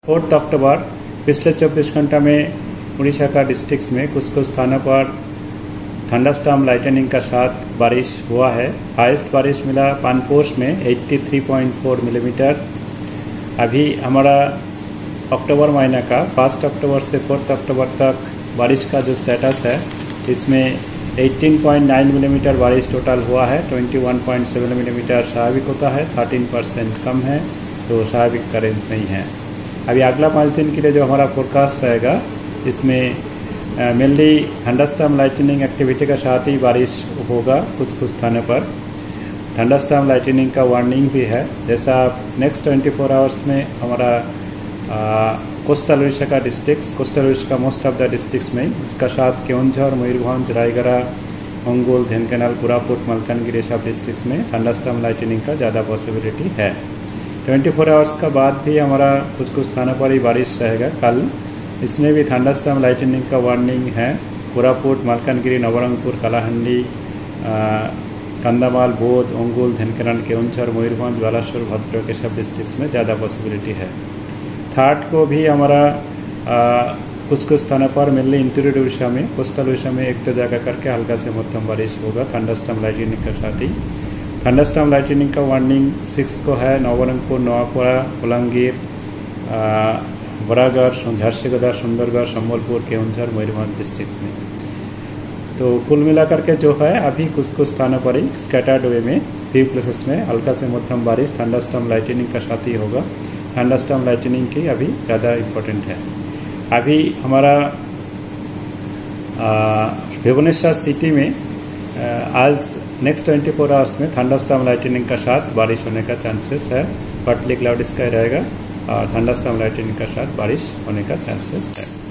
4 अक्टूबर पिछले 24 घंटा में उड़ीसा का डिस्ट्रिक्ट्स में कुछ स्थानों पर थंडरस्टॉर्म लाइटनिंग का साथ बारिश हुआ है। हाईएस्ट बारिश मिला पानपोष में 83.4 मिलीमीटर। अभी हमारा अक्टूबर महीना का 1 अक्टूबर से 4 अक्टूबर तक बारिश का जो स्टेटस है इसमें 18.9 मिलीमीटर बारिश टोटल हुआ है। 21.7 मिलीमीटर स्वाभाविक होता है, 13% कम है तो स्वाभाविक का रेंज नहीं है। अभी अगला 5 दिन के लिए जो हमारा फोरकास्ट रहेगा इसमें मेनली थंडरस्टॉर्म लाइटनिंग एक्टिविटी का साथ ही बारिश होगा। कुछ स्थानों पर थंडरस्टॉर्म लाइटनिंग का वार्निंग भी है। जैसा नेक्स्ट 24 आवर्स में हमारा कोस्टल उड़ीसा का डिस्ट्रिक्ट्स, कोस्टल उड़ीसा का मोस्ट ऑफ द डिस्ट्रिक्ट्स में इसका साथ केउंझर, मयूरभंज, रायगढ़, अंगुल, ढेंकानाल, कोरापुट, मलकानगिरी सब डिस्ट्रिक्ट्स में थंडरस्टॉर्म लाइटनिंग का ज़्यादा पॉसिबिलिटी है। 24 आवर्स का बाद भी हमारा कुछ स्थानों पर ही बारिश रहेगा। कल इसमें भी थंडरस्टॉर्म लाइटनिंग का वार्निंग है। कोरापुट, मलकानगिरी, नवरंगपुर, कलाहंडी, कंधामाल, बौद्ध, अंगुल, ढेंकानाल, केउंझर, मयूरभंज, बालासोर, भद्रक के सब डिस्ट्रिक्ट्स में ज़्यादा पॉसिबिलिटी है। 3rd को भी हमारा कुछ स्थानों पर मेनली इंटीरियर उड़ीसा में, कोस्टल उड़ीसा में एक दो जगह करके हल्का से मध्यम बारिश होगा थंडरस्टॉर्म लाइटनिंग के साथ ही। थंडरस्टॉर्म लाइटनिंग का वार्निंग 6 को है नवरंगपुर, नवापड़ा, बलांगीर, बरागढ़, झारसुगुड़ा, सुंदरगढ़, संबलपुर, केउंझर, मयूरभंज डिस्ट्रिक्ट्स में। तो कुल मिलाकर के जो है अभी कुछ स्थानों पर ही स्कैटर्ड वे में फ्यू प्लेसेस में हल्का से मध्यम बारिश थंडरस्टॉर्म लाइटनिंग का साथ ही होगा। थंडरस्टॉर्म लाइटनिंग की अभी ज़्यादा इम्पोर्टेंट है। अभी हमारा भुवनेश्वर सिटी में आज नेक्स्ट 24 आवर्स में थंडरस्टॉर्म लाइटनिंग का साथ बारिश होने का चांसेस है। पार्टली क्लाउडी स्काई रहेगा और थंडरस्टॉर्म लाइटनिंग का साथ बारिश होने का चांसेस है।